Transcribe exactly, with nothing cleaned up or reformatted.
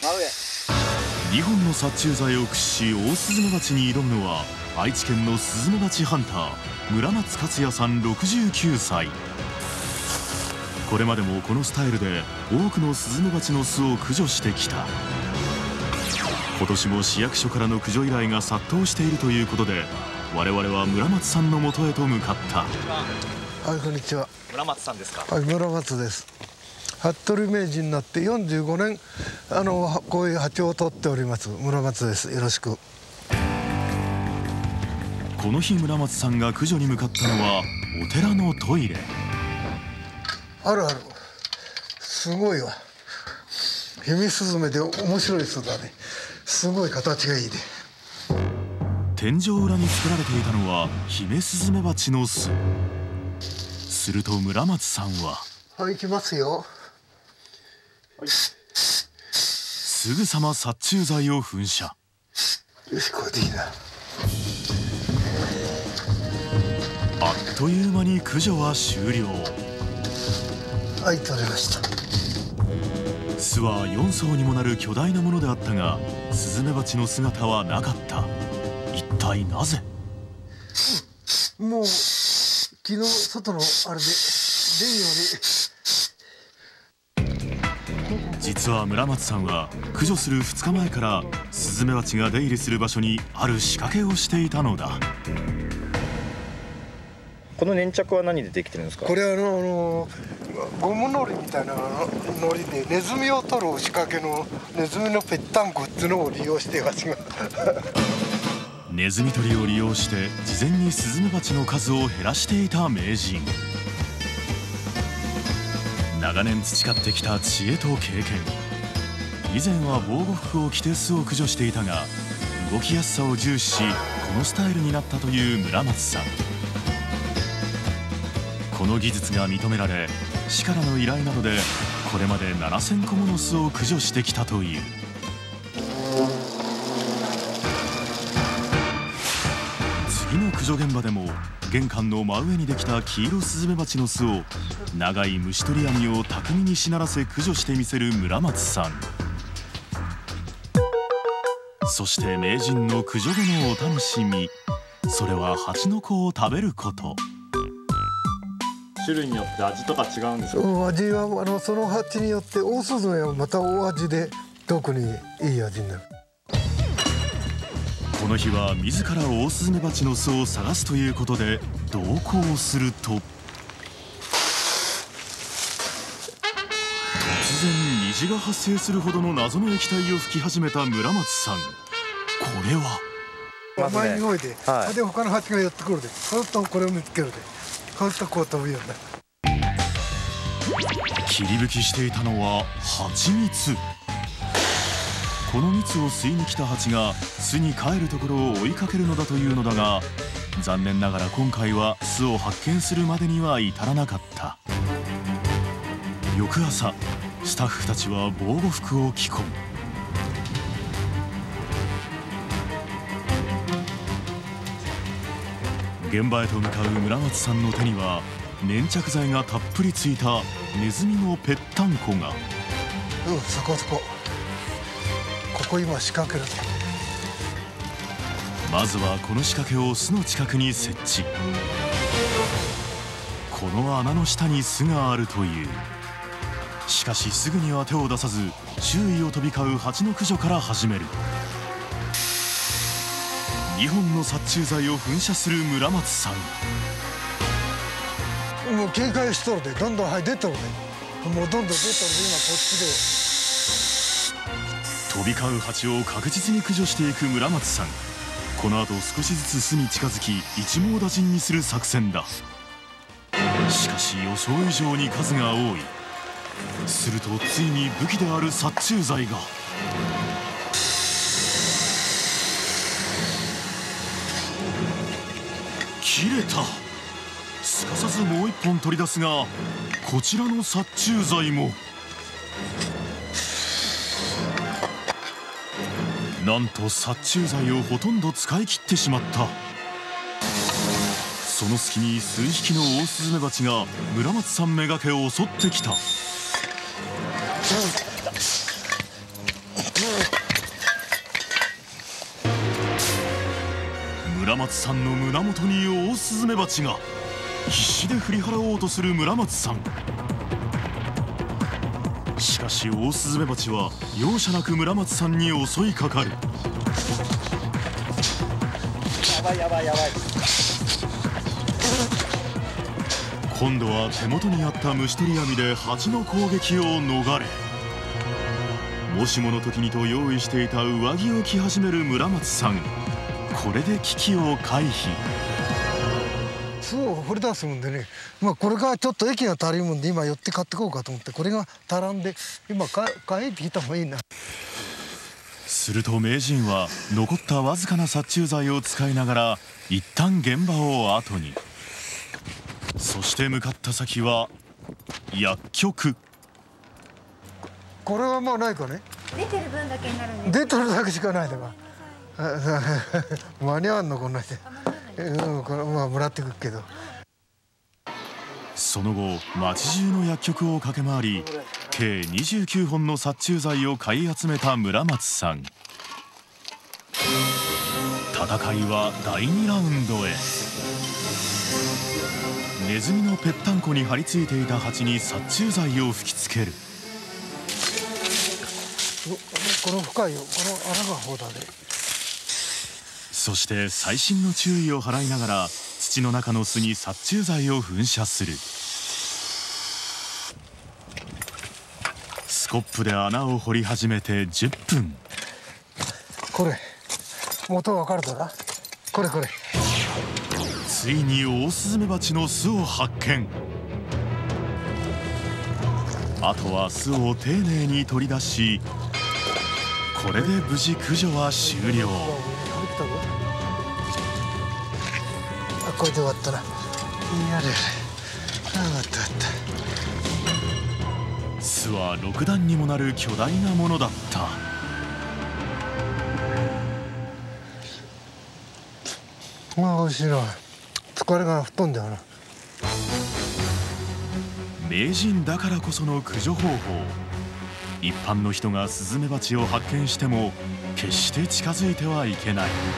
にほんの殺虫剤を駆使しオオスズメバチに挑むのは愛知県のスズメバチハンター村松克也さんろくじゅうきゅうさい。これまでもこのスタイルで多くのスズメバチの巣を駆除してきた。今年も市役所からの駆除依頼が殺到しているということで、我々は村松さんの元へと向かった。 はい、こんにちは。 村松さんですか？ はい、村松です。服部名人になってよんじゅうごねん、あのこういう蜂を取っております村松です。よろしく。 この日村松さんが駆除に向かったのはお寺のトイレ。 あるある、すごいわ。ヒメスズメで面白い巣だね。すごい形がいいで。 天井裏に作られていたのはヒメスズメバチの巣。すると村松さんは、 はい、行きますよ。 はい、すぐさま殺虫剤を噴射。 よし、これでいいな。 あっという間に駆除は終了。 はい、取れました。 巣はよんそうにもなる巨大なものであったが、スズメバチの姿はなかった。一体なぜ？ もう昨日外のあれで出んように。 実は村松さんは駆除するふつかまえからスズメバチが出入りする場所にある仕掛けをしていたのだ。 この粘着は何でできてるんですか？ これはあのあのゴムのりみたいなのりでネズミを取る仕掛けのネズミのぺったんこっていうのを利用してわしがネズミ捕りを利用して事前にスズメバチの数を減らしていた名人。長年培ってきた知恵と経験。以前は防護服を着て巣を駆除していたが、動きやすさを重視しこのスタイルになったという村松さん。この技術が認められ、市からの依頼などでこれまでななせんこもの巣を駆除してきたという。次の駆除現場でも玄関の真上にできたキイロスズメバチの巣を長い虫取り網を巧みにしならせ駆除してみせる村松さん。そして名人の駆除後のお楽しみ、それは蜂の子を食べること。 種類によって味とか違うんですか？ うん、味はあのその蜂によってオオスズメはまた大味で特にいい味になる。 この日は自らオオスズメバチの巣を探すということで同行すると、突然虹が発生するほどの謎の液体を吹き始めた村松さん。これは前に動いて、 はい、 で他の蜂が寄ってくるで、そうするとこれを見つけるで、そうするとこう飛ぶようになる。 霧吹きしていたのは蜂蜜。この蜜を吸いに来た蜂が巣に帰るところを追いかけるのだというのだが、残念ながら今回は巣を発見するまでには至らなかった。翌朝、スタッフたちは防護服を着込む。現場へと向かう村松さんの手には粘着剤がたっぷりついたネズミのぺったんこが。 うん、そこそこ。ここ今仕掛ける。 まずはこの仕掛けを巣の近くに設置。この穴の下に巣があるという。しかしすぐには手を出さず、周囲を飛び交う蜂の駆除から始める。にほんの殺虫剤を噴射する村松さん。 もう警戒しとるで、どんどんはい出とるで、もうどんどん出とるで、今こっちで。 飛び交う蜂を確実に駆除していく村松さん。この後少しずつ巣に近づき一網打尽にする作戦だ。しかし予想以上に数が多い。するとついに武器である殺虫剤が。切れた。すかさずもう一本取り出すが、こちらの殺虫剤も。なんと殺虫剤をほとんど使い切ってしまった。その隙に数匹のオオスズメバチが村松さんめがけ襲ってきた。 松さんの胸元にオオスズメバチが。必死で振り払おうとする村松さん。しかしオオスズメバチは容赦なく村松さんに襲いかかる。 やばいやばいやばい。 今度は手元にあった虫取り網で蜂の攻撃を逃れ、もしもの時にと用意していた上着を着始める村松さん。これで危機を回避。 巣を掘り出すもんでね、まあ、これがちょっと駅が足りるもんで今寄って買ってこうかと思って、これが足らんで今か買えってきた方がいいな。 すると名人は残ったわずかな殺虫剤を使いながら一旦現場を後に。そして向かった先は薬局。 これはまあないかね。 出てる分だけになるんです。 出てるだけしかないだから間に合わんのこんなで、うん、これまあもらってくるけど。 その後町中の薬局を駆け回り計にじゅうきゅうほんの殺虫剤を買い集めた村松さん。戦いはだいにラウンドへ。ネズミのぺったんこに張り付いていた蜂に殺虫剤を吹きつける。 この深いよ、この穴が方だね。 そして細心の注意を払いながら土の中の巣に殺虫剤を噴射する。スコップで穴を掘り始めてじゅっぷん。 これ元わかるだな。これこれついにオオスズメバチの巣を発見。あとは巣を丁寧に取り出し、これで無事駆除は終了。 あ、これで終わったな。やれやれ。あ、終わった終わった。 巣はろくだんにもなる巨大なものだった。 まあ美味しいな。疲れが吹っ飛んだよな。 名人だからこその駆除方法。一般の人がスズメバチを発見しても決して近づいてはいけない。